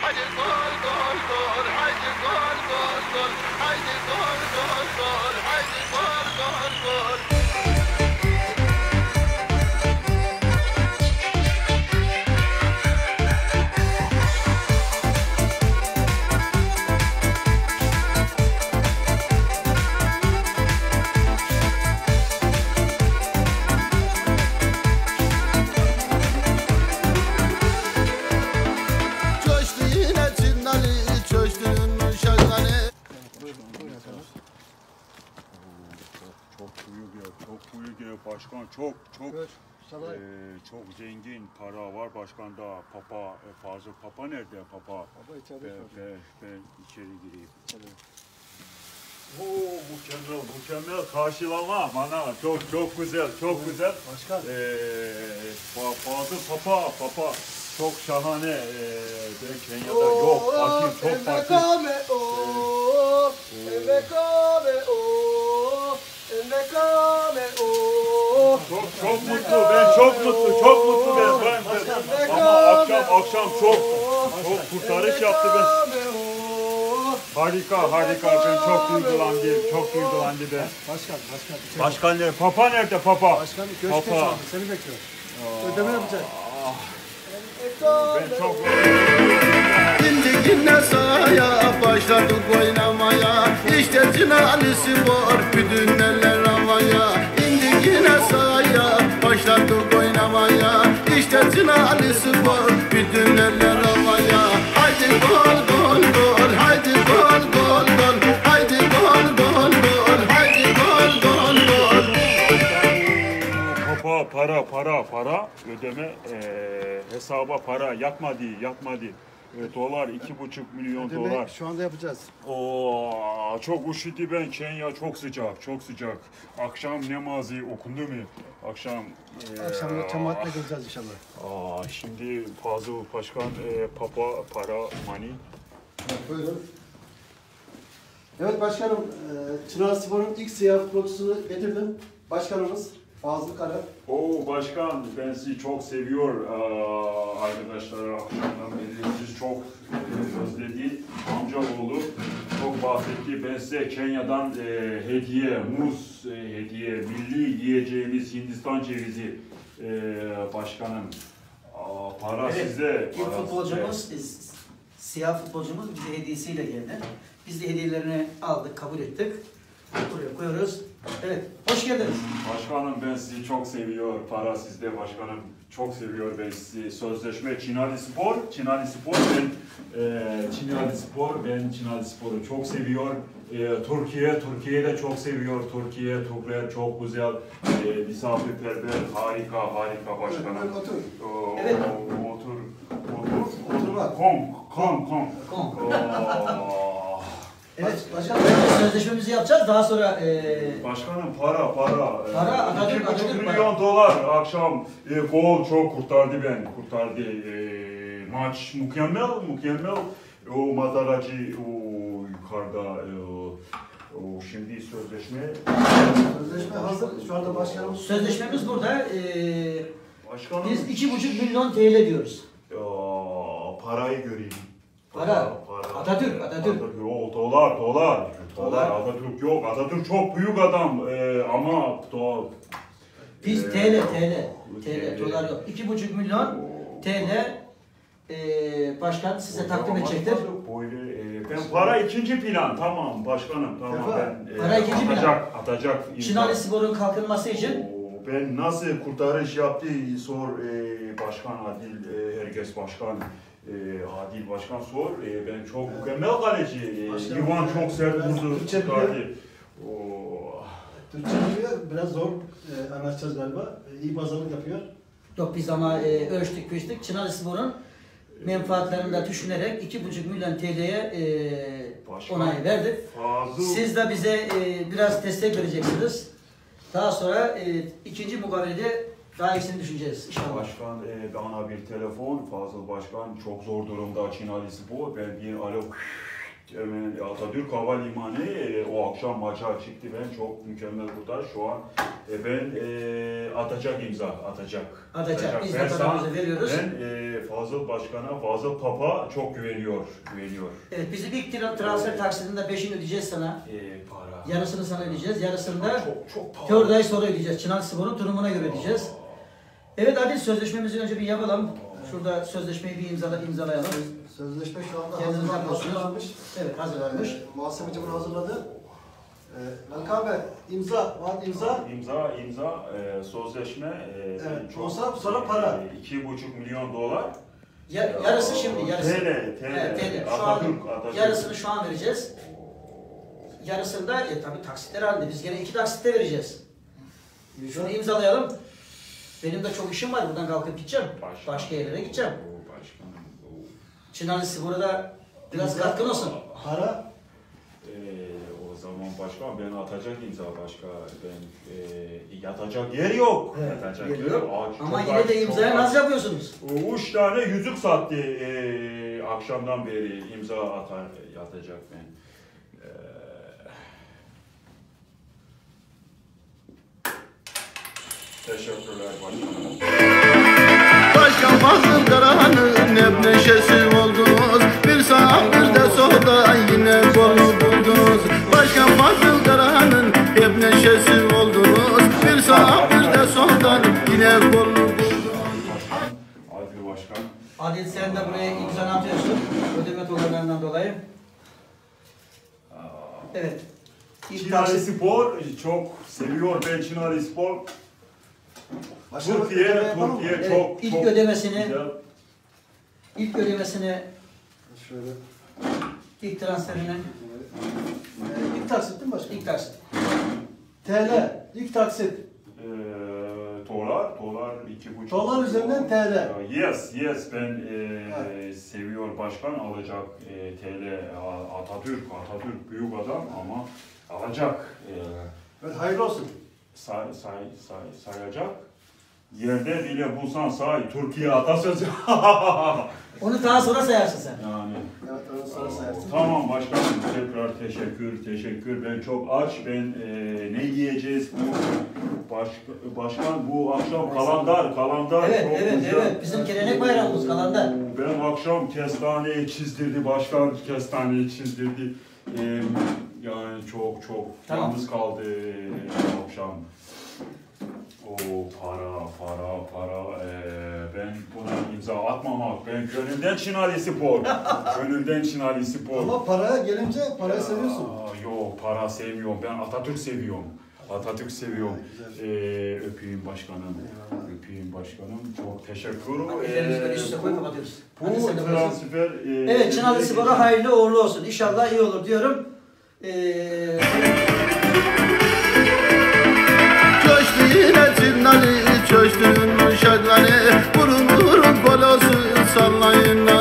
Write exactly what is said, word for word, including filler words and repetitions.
haydi gol gol gol, haydi gol gol gol, haydi gol gol gol, haydi gol gol gol. Başkan çok çok e, çok zengin para var başkanda. Papa e, fazla papa nerede papa? Papa içeride. Ben, ben, ben içeri gireyim. Evet. Oo mükemmel mükemmel karşılama bana çok çok güzel çok evet, güzel. Başkan. Ee, fazla papa papa çok şahane. Ee, ben Kenya'da oo, yok bakayım çok farklı. Çok çok mutlu ben çok mutlu çok mutlu ben, ben, ben. Ama akşam akşam çok çok kurtarış yaptı ben. Harika harika ben çok duygulandım çok duygulandım ben. Başkan başkan. Başkan nerede? Papa nerede papa? Başkan köşkte çaldı seni bekliyor. Ödeme yapacak. Ben çok İndik yine sahaya başladık oynamaya. İşte Cinali Spor bütün eller havaya. İndik yine sahaya başladık oynamaya. İşte Cinali Spor bütün eller havaya. Haydi gol gol gol, haydi gol gol gol, haydi gol gol gol, haydi gol gol gol. Papa para para para ödeme ee, hesaba para yatmadı yatmadı. E, dolar iki buçuk milyon ödeme dolar. Şu anda yapacağız. Oo, çok üşüdü ben Kenya çok sıcak çok sıcak. Akşam namazı okundu mu? Akşam e, akşam cemaatle geleceğiz inşallah. Aa, şimdi Fazıl Başkan e, Papa para money. Evet, buyurun. Evet başkanım, e, Çınar Spor'un ilk siyah futbolcusunu getirdim. Başkanımız Fazıl Kara. Oo başkan ben sizi çok seviyor Aa, arkadaşlar akşamdan beri sizi çok e, özledi. Amcaoğlu çok bahsetti. Ben size Kenya'dan e, hediye, muz e, hediye, milli yiyeceğimiz Hindistan cevizi e, başkanım. Aa, para evet, size. İlk futbolcumuz, size. Siyah futbolcumuz bize hediyesiyle geldi. Biz de hediyelerini aldık, kabul ettik. Buraya koyuyoruz. Evet, hoş geldiniz. Başkanım ben sizi çok seviyor. Para sizde başkanım. Çok seviyor ben sizi. Sözleşme Cinali Spor. Cinali Spor ben e, Cinali Spor ben Cinali Spor'u çok seviyor. E, Türkiye Türkiye de çok seviyor. Türkiye Türkler çok güzel. E, misafirperver harika harika başkanım. Evet, otur. O, evet. O, otur. Otur. Oturma. Kom kom kom. Kom. Evet, başkanım. Sözleşmemizi yapacağız. Daha sonra e... başkanım para para. Para Atatürk iki buçuk milyon dolar akşam e, gol çok kurtardı ben kurtardı e, maç mükemmel mükemmel o Mataracı o yukarıda e, o şimdi sözleşme Sözleşme hazır. Şu anda başkanımız. Sözleşmemiz burada. E, başkanım biz iki buçuk milyon T L diyoruz. Ya, parayı göreyim. Para. para. Atatürk, Atatürk. Yok, dolar, dolar. Dolar, Atatürk yok. Atatürk çok büyük adam ee, ama do, biz e, T L, T L, T L, dolar yok. iki buçuk milyon T L e, başkan size takdim edecektir. Böyle, e, ben para ikinci plan, tamam başkanım, tamam ben. E, para ikinci plan. Atacak, atacak. Cinali Spor'un kalkınması için. O, ben nasıl kurtarış yaptı sor e, başkan Adil, e, herkes başkan. E, Adil Başkan sor, e, ben çok mükemmel kaleci, e, Ivan çok sert vurdu, kurtardı. Türkçe biliyor, biraz zor e, anlaşacağız galiba, e, iyi pazarlık yapıyor. Yok biz ama e, ölçtük piştik, Cinali Spor'un menfaatlerini de düşünerek iki buçuk milyon T L'ye e, onay verdik. Fazıl. Siz de bize e, biraz destek vereceksiniz. Daha sonra e, ikinci mukabelede daha iyisini düşüneceğiz inşallah. Başkan e, bana bir telefon, Fazıl Başkan çok zor durumda Cinali Spor. Ben bir alo Hemen Atatürk Havalimanı e, o akşam maça çıktı, ben çok mükemmel kurtar. Şu an e, ben e, atacak imza, atacak. Atacak, biz de Ben paramızı sana- veriyoruz. Ben e, Fazıl Başkan'a, Fazıl Papa çok güveniyor, güveniyor. Evet, bizim ilk tra- transfer taksidinde beşini ödeyeceğiz sana. E, para. Yarısını sana ödeyeceğiz, yarısını da çok çok pahalı. dört ay sonra ödeyeceğiz. Çınar Spor'un durumuna göre ödeyeceğiz. Evet Adil, sözleşmemizi önce bir yapalım. Şurada sözleşmeyi bir imzala, imzalayalım. Sözleşme şu anda Kendinize hazırlan- bakıyorsunuz. hazırlanmış. Evet, hazırlanmış. Ee, muhasebeci bunu hazırladı. Ee, Melik abi imza, var imza. İmza, imza, e, sözleşme. E, Evet, çok- olsa sonra para. E, iki buçuk milyon dolar. Ya, yarısı şimdi, yarısı. T L, T L. Evet, T L. Şu Atatürk, an Atatürk. yarısını şu an vereceğiz. Yarısını da e, tabii taksitler halinde. Biz gene iki taksitte vereceğiz. Şunu imzalayalım. Benim de çok işim var. Buradan kalkıp gideceğim. Başkan. Başka yerlere gideceğim. Oo, başkanım. Oo. Çınarlı Spor'a da biraz İmza. katkın olsun. Para. Ee, o zaman başkan ben atacak imza başka, ben e, yatacak yer yok. Evet, Yatacak yer yer yok. yok. Aç, Ama çok yine aç, de çok imzaya aç. naz yapıyorsunuz. O Üç tane yüzük sattı e, akşamdan beri imza atar yatacak ben. Ee, teşekkürler başkanım. Başkan Fazıl Karahan'ın hep neşesi oldunuz. Bir sağ bir de solda yine golü buldunuz. Başkan Fazıl Karahan'ın hep neşesi oldunuz. Bir sağ bir de soldan yine golü buldunuz. Başkan, Adil Başkan. Adil, sen de buraya imzanı atıyorsun. Ödeme tutarlarından dolayı. Evet. İlk Çinali taksit. Spor çok seviyor, ben Çinali Spor. Başka Türkiye, ödeme yapalım mı? Türkiye Evet, çok ilk çok ödemesini- güzel. İlk ödemesini, Şöyle. ilk transferini, Ee, ilk taksit değil mi başkanım? ilk taksit. T L. İlk taksit. Ee, dolar, dolar iki buçuk. Dolar üzerinden T L. Yes, yes, ben e, seviyor başkan alacak e, T L A- Atatürk, Atatürk büyük adam ama alacak, e, Evet, hayırlı olsun. say, say, say, sayacak. Yerde bile bulsan say, Türkiye atasözü. Onu daha sonra sayarsın sen. Yani. Evet, onu sonra sayarsın. Tamam başkanım, tekrar teşekkür, teşekkür. Ben çok aç, ben e, ne yiyeceğiz bu baş, başkan bu akşam kalandar, kalandar Evet, çok evet, güzel. evet. Bizim gelenek bayramımız kalandar. Ben akşam kestaneyi çizdirdi, başkan kestaneyi çizdirdi. E, yani çok çok Tamam. yalnız kaldı e, akşam. O para, para, para. Ee, ben buna imza atmamak. Ben gönülden Çinali Spor. Gönülden Çinali Spor. Ama paraya gelince parayı seviyorsun. Aa, yok, para sevmiyorum. Ben Atatürk seviyorum. Atatürk seviyorum. Ee, öpeyim başkanım. Öpeyim başkanım. Çok teşekkür. Ellerimizi böyle üst üste koy, kapatıyoruz. Hadi Bu sen de buyursun. transfer... E, Evet, Çınarlı Spor'a hayırlı uğurlu olsun. İnşallah iyi olur diyorum. Ee, Coştu yine Çınarlı, coştu Uşakları. Vurun vurun kolosu sallayın.